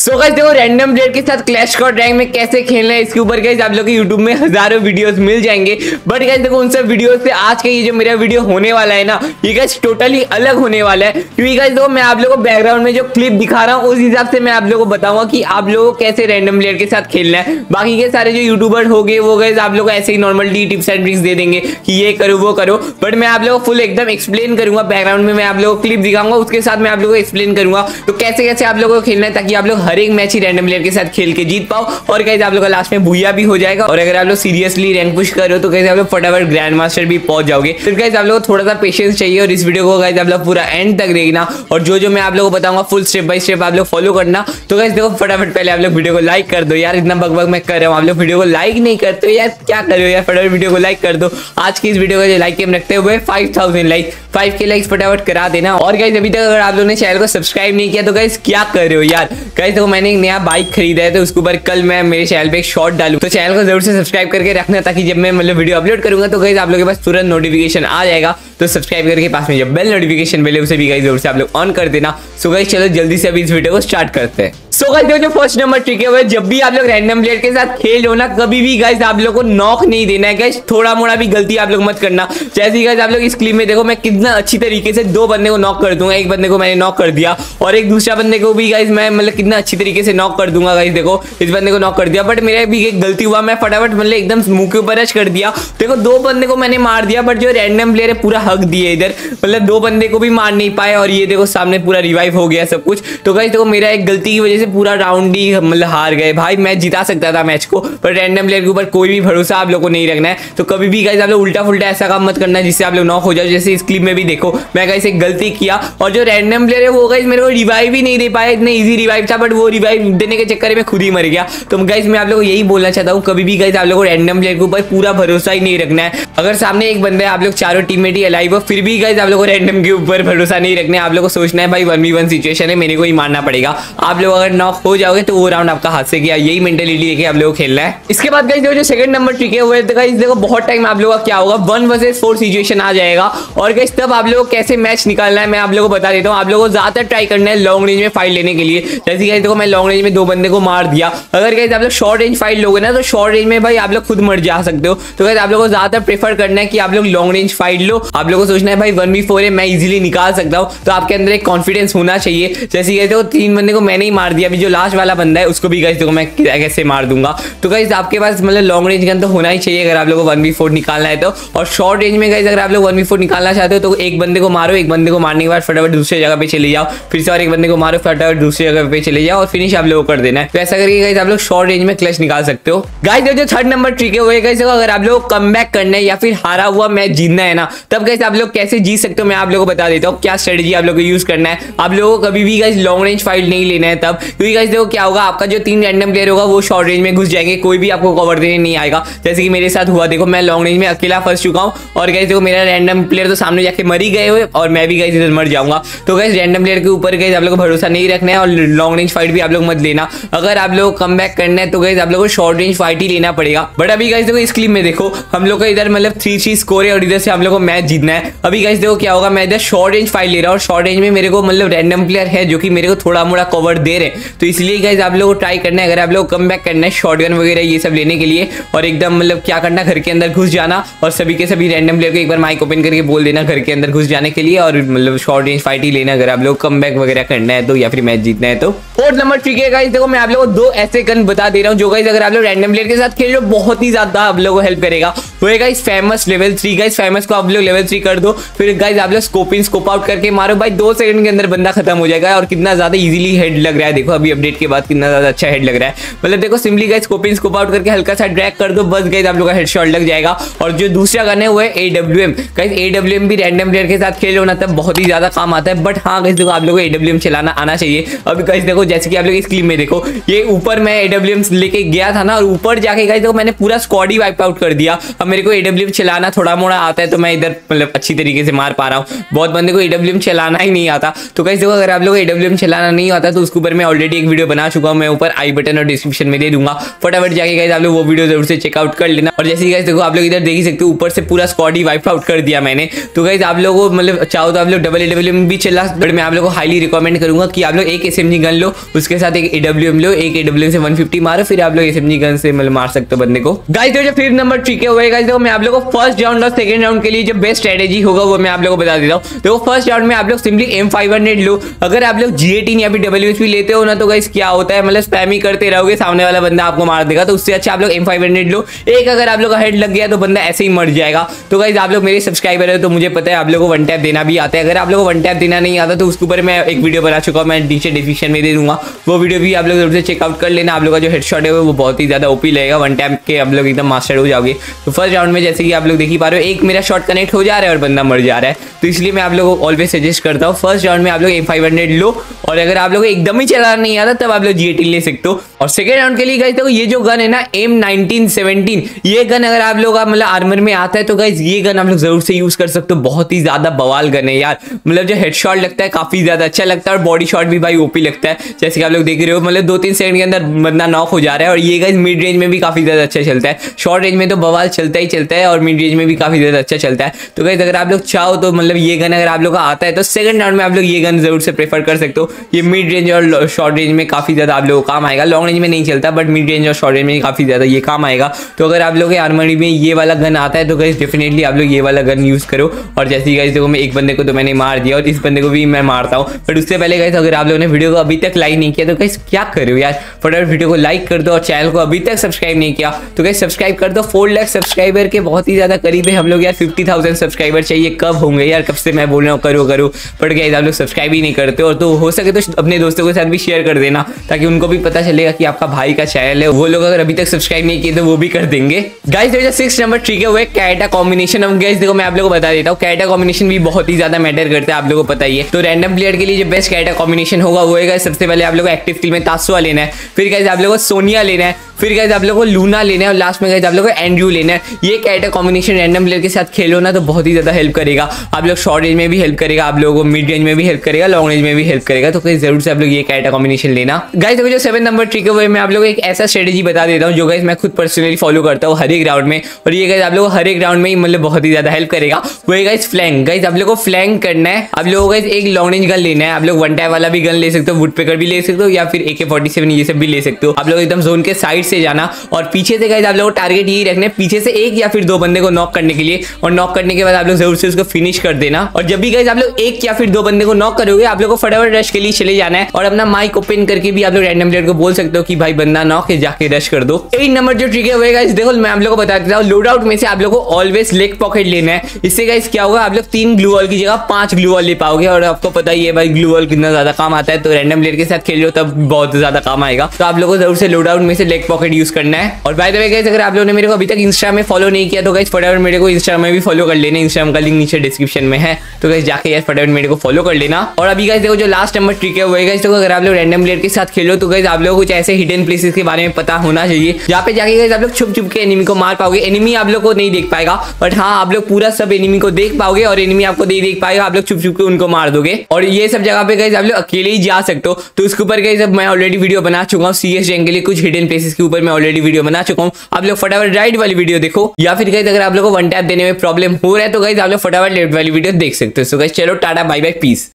सो guys देखो random player के साथ क्लैश स्क्वाड रैंक में कैसे खेलना है इसके ऊपर गाइस आप लोग को यूट्यूब में हजारों वीडियोस मिल जाएंगे। बट गाइस देखो उन सब वीडियोस से आज का ये जो मेरा वीडियो होने वाला है ना, ये गाइस टोटली अलग होने वाला है। क्योंकि गाइस देखो मैं आप लोगों को बैकग्राउंड में जो क्लिप दिखा रहा हूँ उस हिसाब से मैं आप लोगों को बताऊंगा कि आप लोगों को कैसे रैंडम प्लेयर के साथ खेलना है। बाकी के सारे जो यूट्यूबर हो गए वो गाइस आप लोग को ऐसे ही नॉर्मली टिप्स एंड ट्रिक्स दे देंगे कि ये करो वो करो, बट मैं आप लोगों को फुल एकदम एक्सप्लेन करूंगा। बैकग्राउंड में मैं आप लोगों को क्लिप दिखाऊंगा, उसके साथ मैं आप लोगों को एक्सप्लेन करूंगा तो कैसे कैसे आप लोगों को खेलना है, ताकि आप लोग हर एक मैच ही रैंडम प्लेयर के साथ खेल के जीत पाओ। और गाइस आप लोग का लास्ट में भूया भी हो जाएगा। और अगर आप लोग सीरियसली रैंक पुश कर रहे हो तो गाइस आप लोग फटाफट ग्रैंड मास्टर भी पहुंच जाओगे। फिर गाइस आप लोग को थोड़ा सा पेशेंस चाहिए और इस वीडियो को गाइस आप लोग पूरा एंड तक देखना और जो मैं आप लोगों को बताऊंगा फुल स्टेप बाय स्टेप आप लोग फॉलो करना। तो गाइस देखो फटाफट पहले आप लोग वीडियो को लाइक कर दो यार, इतना बकबक मैं कर रहा हूँ, आप लोग वीडियो को लाइक नहीं करते हो यार, क्या कर रहे हो यार, फटाफट वीडियो को लाइक कर दो। आज की इस वीडियो का लाइक एम रखते हुए 5000 लाइक 5K लाइक्स फटाफट करा देना। और गाइस अभी तक अगर आप लोगों ने चैनल को सब्सक्राइब नहीं किया तो गाइस क्या कर रहे हो यार। गाइस देखो मैंने एक नया बाइक खरीदा है तो उसके ऊपर कल मैं मेरे चैनल पे एक शॉर्ट डालूं, तो चैनल को जरूर से सब्सक्राइब करके रखना, ताकि जब मैं मतलब वीडियो अपलोड करूंगा तो गाइस आप लोगों के पास तुरंत नोटिफिकेशन आ जाएगा। तो सब्सक्राइब करके पास में जब बेल नोटिफिकेशन बेल है उसे भी गाइस जरूर से आप लोग ऑन कर देना। सो गाइस चलो जल्दी से अभी इस वीडियो को स्टार्ट करते हैं। सो गाइस देखो जो फर्स्ट नंबर ट्रिक है वो जब भी आप लोग रैंडम प्लेयर के साथ खेल हो ना, कभी भी गाइस आप लोग को नॉक नहीं देना है। गाइस थोड़ा मोड़ा भी गलती आप लोग मत करना। जैसे गाइस आप लोग इस क्लिप में देखो मैं कितना अच्छी तरीके से दो बंदे को नॉक कर दूंगा, एक बंदे को मैंने नॉक कर दिया और एक दूसरा बंदे को भी गाइस मैं मतलब कितना अच्छी तरीके से नॉक कर दूंगा। गाइस देखो इस बंदे को नॉक कर दिया, बट मेरा भी एक गलती हुआ, मैं फटाफट मतलब एकदम मुंह के ऊपर रश कर दिया। देखो दो बंदे को मैंने मार दिया, बट जो रैंडम प्लेयर है पूरा हक दिए इधर, मतलब दो बंदे को भी मार नहीं पाए और ये देखो सामने पूरा रिवाइव हो गया सब कुछ। तो गाइस देखो मेरा एक गलती की वजह से पूरा राउंड ही मतलब हार गए। भाई मैच जिता सकता था मैच को, पर रैंडम प्लेयर के ऊपर कोई भी भरोसा आप लोग को नहीं रखना है। तो कभी भी गाइस आप लोग उल्टा फुल्टा ऐसा काम मत करना जिससे आप लोग नॉक हो जाओ। जैसे इस क्लिप में भी देखो मैं गाइस एक गलती किया और जो रैंडम प्लेयर है वो गाइस मेरे को रिवाइव ही नहीं दे पाया। इतना इजी रिवाइव था बट वो रिवाइव देने के चक्कर में खुद ही मर गया। तो गाइस मैं आप लोग को यही बोलना चाहता हूँ, कभी भी गाइस आप लोग को रैंडम प्लेयर के ऊपर पूरा भरोसा ही नहीं रखना है। अगर सामने एक बंदा है, आप लोग चारों टीममेट ही अलाइव हो, फिर भी गाइस आप लोग को रैंडम के ऊपर भरोसा नहीं रखना है। आप लोग को सोचना है भाई 1v1 सिचुएशन है, मेरे को ही मारना पड़ेगा। आप लोग अगर नॉक हो जाओगे तो वो राउंड आपका हाथ से गया, यही मेंटालिटी लेके आप लोगों को खेलना है। इसके बाद गाइस जो सेकंड नंबर ट्रिक है वो है गाइस देखो बहुत टाइम आप लोगों का क्या होगा 1 vs 4 सिचुएशन आ जाएगा और गाइस तब आप लोगों को कैसे मैच निकालना है मैं आप लोगों को बता देता हूँ। आप लोगों को ज्यादातर ट्राई करना है लॉन्ग रेंज में फाइट लेने के लिए। जैसे गाइस देखो मैं लॉन्ग रेंज में दो बंदे को मार दिया, अगर गाइस आप लोग शॉर्ट रेंज फाइट लोगे ना तो शॉर्ट रेंज में भाई आप लोग खुद मर जा सकते हो। तो गाइस आप लोगों को ज्यादातर प्रेफर करना है कि आप लोग लॉन्ग रेंज फाइट लो। आप लोगों को सोचना है भाई 1v4 है मैं इजीली निकाल सकता हूँ, तो आपके अंदर एक कॉन्फिडेंस होना चाहिए। जैसे गाइस देखो 3 बंदे को मैंने ही मार दिया, अभी जो लास्ट वाला बंदा है उसको भी गाइस देखो मैं कैसे मार दूंगा। तो गाइस आपके पास मतलब लॉन्ग रेंज गन तो होना ही चाहिए अगर आप लोगों को 1v4 निकालना है तो। और शॉर्ट रेंज में गाइस अगर आप लोग 1v4 निकालना चाहते हो तो एक बंदे को मारो, एक बंदे को मारने के बाद फटाफट दूसरी जगह पे चले जाओ, फिर से और एक बंदे को मारो, फटाफट दूसरी जगह पे चले जाओ और फिनिश आप लोगों को कर देना है। तो ऐसा करके गाइस आप लोग शॉर्ट रेंज में क्लच निकाल सकते हो। गाइस जो थर्ड नंबर ट्रिक है वो है गाइस अगर आप लोग कमबैक करना है या फिर हारा हुआ मैच जीतना है ना, तब गाइस आप लोग कैसे जीत सकते हो मैं आप लोगों को बता देता हूँ। क्या स्ट्रेटजी आप लोग को यूज करना है। आप लोगों को कभी भी गाइस लॉन्ग रेंज फाइट नहीं लेना है तब, क्योंकि गाइस देखो क्या होगा आपका जो 3 रैंडम प्लेयर होगा वो शॉर्ट रेंज में घुस जाएंगे, कोई भी आपको कवर देने नहीं आएगा। जैसे कि मेरे साथ हुआ, देखो मैं लॉन्ग रेंज में अकेला फंस चुका हूँ और गाइस देखो मेरा रैंडम प्लेयर तो सामने जाके मर ही गए हुए और मैं भी गाइस इधर मर जाऊंगा। तो गाइस रैंडम प्लेयर के ऊपर गाइस आप लोगों को भरोसा नहीं रखना है और लॉन्ग रेंज फाइट भी आप लोग मत लेना। अगर आप लोग कमबैक करना है तो गाइस आप लोग को शॉर्ट रेंज फाइट ही लेना पड़ेगा। बट अभी गाइस देखो इस क्लिप में देखो हम लोग का इधर मतलब 3-3 स्कोर है और इधर से हम लोग को मैच जीतना है। अभी गाइस देखो क्या होगा, मैं इधर शॉर्ट रेंज फाइट ले रहा हूँ और शॉर्ट रेंज में मेरे को मतलब रैंडम प्लेयर है जो कि मेरे को थोड़ा मोड़ा कवर दे रहे हैं। तो इसलिए गाइस आप लोग को ट्राई करना है अगर आप लोग कमबैक करना है शॉटगन वगैरह ये सब लेने के लिए, और एकदम मतलब क्या करना घर के अंदर घुस जाना और सभी के सभी रैंडम प्लेयर को एक बार माइक ओपन करके बोल देना घर के अंदर घुस जाने के लिए और मतलब शॉर्ट रेंज फाइट ही लेना अगर आप लोग कमबैक वगैरह करना है तो या फिर मैच जीतना है तो। फोर्थ नंबर ट्रिक है गाइस देखो मैं आप लोगों को 2 ऐसे गन बता दे रहा हूँ जो गाइस अगर आप लोग रैंडम प्लेयर के साथ खेल रहे हो बहुत ही ज्यादा आप लोगों को हेल्प करेगा। वो है guys famous level 3। Guys famous को आप लोग लेवल 3 कर दो, फिर गाइस आप लोग स्कोप इन स्कोप आउट करके मारो, भाई 2 सेकंड के अंदर बंदा खत्म हो जाएगा और कितना ज्यादा इजीली हेड लग रहा है। देखो अभी अपडेट के बाद कितना ज्यादा अच्छा हेड लग रहा है। मतलब देखो simply guys scope in scope out करके हल्का सा ड्रैग कर दो, बस गाइस आप लोग का हेडशॉट लग जाएगा। और जो दूसरा गन है वो है AWM। गाइस AWM भी रैंडम प्लेयर के साथ खेल होना तब बहुत ही ज्यादा काम आता है। बट हाँ गाइस देखो आप लोगों को AWM चलाना आना चाहिए। अभी गाइस देखो जैसे कि आप लोग इस क्लिप में देखो ये ऊपर मैं AWM लेके गया था ना और ऊपर जाके गाइस देखो मैंने पूरा स्क्वाड ही वाइप आउट कर दिया। अब मेरे को AWM चलाना थोड़ा मोड़ा आता है तो मैं इधर मतलब अच्छी तरीके से मार पा रहा हूँ। बहुत बंदे को AWM चलाना ही नहीं आता। तो गाइस देखो अगर आप लोग AWM चलाना नहीं आता तो उसके ऊपर मैं ऑलरेडी एक वीडियो बना चुका हूँ, मैं ऊपर आई बटन और डिस्क्रिप्शन में दे दूंगा, फटाफट जाके गाइस आप लोग वो वीडियो जरूर से चेकआउट कर लेना। और जैसे गाइस देखो आप लोग इधर देख ही सकते हो, ऊपर से पूरा स्क्वाड ही वाइप आउट कर दिया मैंने। तो गाइस आप लोगों को मतलब चाहो तो आप लोग AWM में भी चला, बट मैं आप लोगों को हाईली रिकमेंड करूंगा कि आप लोग एक SMG गन लो, उसके साथ एक AWM लो, एक AWM से 150 मारो, फिर आप लोग SMG गन से मतलब मार सकते हो बंदे को। गाइस जो 5th नंबर ट्रिक है गाइस देखो मैं आप लोगों को फर्स्ट राउंड और सेकंड राउंड के लिए जो बेस्ट स्ट्रेटेजी होगा वो मैं आप लोगों को बता देता हूँ। देखो फर्स्ट राउंड में आप लोग सिंपली M500 लो। अगर आप लोग G18 या फिर WSP लेते हो ना तो गाइस क्या होता है, मतलब स्पैम ही करते रहोगे, सामने वाला बंदा आपको मार देगा। तो उससे अच्छा आप लोग M500 लो। एक अगर आप लोग हेड लग गया तो बंदा ऐसे ही मर जाएगा। तो गाइस आप लोग मेरे सब्सक्राइबर है तो मुझे पता है आप लोगों को वन टैप देना भी आता है। अगर आप लोगों को वन टैप देना नहीं आता तो उसके ऊपर मैं एक वीडियो बना चुका हूँ, मैं नीचे डिस्क्रिप्शन में दे दूंगा, वो वीडियो भी आप लोग जरूर से चेकआउट कर लेना। आप लोग का जो हेडशॉट है वो बहुत ही ज्यादा ओपी लगेगा, वन टैप के आप लोग एकदम मास्टर हो जाओगे। तो फर्स्ट राउंड में जैसे कि आप लोग देख ही पा रहे हो, एक मेरा शॉट कनेक्ट हो जा रहा है और बंदा मर जा रहा है। तो इसलिए मैं आप लोगों को ऑलवेज सजेस्ट करता हूँ फर्स्ट राउंड में आप लोग M500 लो, और अगर आप लोग एकदम ही चलाना नहीं आता तब आप लोग G18 ले सकते हो। और सेकंड राउंड के लिए गाइस देखो ये जो गन है ना M1917, ये गन अगर आप लोग मतलब आर्मर में आता है तो गाइस ये गन आप लोग जरूर से यूज कर सकते हो। बहुत ही ज्यादा बवाल गन है यार, मतलब जो हेडशॉट लगता है काफी ज्यादा अच्छा लगता है, और बॉडी शॉट भी भाई ओपी लगता है। जैसे कि आप लोग देख रहे हो मतलब 2-3 सेकंड के अंदर बंदा नॉक हो जा रहा है। और ये गाइस मिड रेंज में भी काफी ज्यादा अच्छा चलता है, शॉर्ट रेंज में तो बवाल चलता ही चलता है, और मिड रेंज में भी काफी ज्यादा अच्छा चलता है। तो गाइस अगर आप लोग चाहो तो मतलब ये गन अगर आप लोग का आता है तो सेकंड राउंड में आप लोग ये गन जरूर से प्रेफर कर सकते हो। ये मिड रेंज और शॉर्ट रेंज में काफी ज्यादा आप लोगों को काम आएगा, लॉन्ग रेंज में नहीं चलता बट मिड रेंज और शॉर्ट रेंज में काफी ज्यादा ये काम आएगा। तो अगर आप लोग के आर्मरी में ये वाला गन आता है तो गाइस डेफिनेटली आप लोग ये वाला गन यूज करो। और जैसे गाइस देखो मैं एक बंदे को तो मैंने मार दिया और इस बंदे को भी मैं मारता हूँ, बट उससे पहले गाइस अगर आप लोगों ने वीडियो को अभी तक लाइक नहीं किया तो गाइस क्या करो यार, फटाफट वीडियो को लाइक कर दो, और चैनल को अभी तक सब्सक्राइब नहीं किया तो गाइस सब्सक्राइब कर दो। 4 लाख सब्सक्राइबर के बहुत ही ज्यादा करीब है हम लोग यार, 50,000 सब्सक्राइबर चाहिए, कब होंगे यार, कब से मैं बोल रहा हूँ करो करो, बट गाइस आप लोग सब्सक्राइब ही नहीं करते। और तो हो सके तो अपने दोस्तों के साथ भी शेयर कर देना ताकि उनको भी पता चलेगा कि आपका भाई का चैनल है। वो लोग अगर अभी तक सब्सक्राइब नहीं किए तो वो भी कर देंगे। गाइस जो 6 नंबर ट्रिक है वो है कैरेक्टर कॉम्बिनेशन। अब गाइस देखो मैं आप लोगों को बता देता हूँ, कैरेक्टर कॉम्बिनेशन भी बहुत ही ज्यादा मैटर करता है, आप लोगों को पता ही है। तो रैंडम प्लेयर के लिए जो बेस्ट कैरेक्टर कॉम्बिनेशन होगा वो है सबसे पहले आप लोगों को एक्टिव किल में तासुआ लेना है, फिर गाइस आप लोगों को सोनिया लेना है, फिर गाइस आप लोगों को लूना लेना है, और लास्ट में गाइस आप लोगों को एंड्रू लेना है। ये कैरेक्टर कॉम्बिनेशन रैंडम प्लेयर के साथ खेलो ना तो बहुत ही ज्यादा हेल्प करेगा। आप लोग शॉर्ट रेंज में भी हेल्प करेगा, आप लोगों को मिड रेंज में भी हेल्प करेगा, लॉन्ग रेंज में भी हेल्प करेगा। तो गाइस जरूर से आप लोग ये कैरेक्टर कॉम्बिनेशन लेना। गाइस देखो जो 7 नंबर ट्रिक है वो मैं आप लोगों को एक ऐसा स्ट्रेटेजी बता देता हूँ जो गाइस मैं खुद पर्सनली फॉलो करता हूँ हर एक राउंड में, और ये गाइस आप लोगों को हर एक राउंड में ही मतलब बहुत ही ज्यादा हेल्प करेगा। वो है गाइस फ्लैंक। गाइस आप लोगों को फ्लैंक करना है, आप लोगों को गाइस एक लॉन्ग रेंज गन लेना है, आप लोग वन टैप वाला भी गन ले सकते हो, वुड पेकर भी ले सकते हो, या फिर AK-47 ये सब भी ले सकते हो। आप लोग एकदम जोन के साइड से जाना, और पीछे से गाइस आप लोगों को टारगेट यही रखना है, पीछे से एक या फिर 2 बंदे को नॉक करने के लिए, और नॉक करने के बाद आप लोग जरूर से उसको फिनिश कर देना। और जब भी गाइस आप लोग एक या फिर 2 बंदे को नॉक करोगे आप लोग को फटाफट रश के लिए चले जाना है, और अपना माइक ओपन करके भी आप लोग रैंडम प्लेयर को बोल सकते हो कि भाई बंदा नॉक है, जाके रश कर दो। 8 नंबर जो ट्रिक है वो गाइस देखो मैं आप लोगों को बता देता हूं, लोड आउट में से आप लोगों को ऑलवेज लेग पॉकेट लेना है। इससे गाइस क्या होगा, आप लोग 3 ग्लू वॉल की जगह 5 ग्लू वॉल ले पाओगे, और आपको पता ही है भाई ग्लू वॉल कितना ज्यादा काम आता है। तो रैंडम प्लेयर के साथ खेल लो तब बहुत ज्यादा काम आएगा। तो आप लोगों को जरूर से लोड आउट में से लेग पॉकेट यूज करना है। और बाय द वे गाइस अगर आप लोगों ने मेरे को अभी तक इंस्टा में फॉलो नहीं किया तो गाइस फटाफट मेरे को इंस्टा में भी फॉलो कर लेना, इंस्टाग्राम का लिंक नीचे डिस्क्रिप्शन में है, तो गाइस जाके यार फटाफट मेरे को फॉलो कर लेना। और अभी गाइस देखो जो लास्ट नंबर ट्रिक है वो है गाइस, तो अगर आप लोग रैंडम प्लेयर के साथ खेलो तो गाइस आप लोगों को कुछ ऐसे हिडन प्लेसेस के बारे में पता होना चाहिए जहाँ पे जाके गाइस आप लोग छुप छुप के एनिमी को मार पाओगे। एनिमी आप लोग को नहीं देख पाएगा, बट हाँ आप लोग पूरा सब एनिमी को देख पाओगे, और एनिमी आपको नहीं देख पाएगा, आप लोग छुप छुप के उनको मार दोगे। और ये सब जगह पे गाइस आप लोग अकेले ही जा सकते हो। तो उसके ऊपर गाइस मैं ऑलरेडी वीडियो बना चुका हूँ, CS रैंक के लिए कुछ हिडन प्लेसेस के ऊपर मैं ऑलरेडी वीडियो बना चुका हूँ। आप लोग फटाफट राइट वाली वीडियो देखो, या फिर गाइस अगर आप लोग को वन टैप देने में प्रॉब्लम हो रहा है तो गाइस आप लोग फटाफट लेफ्ट वाली वीडियो देख सकते हो। सो गाइस चलो टाटा बाय बाय पीस।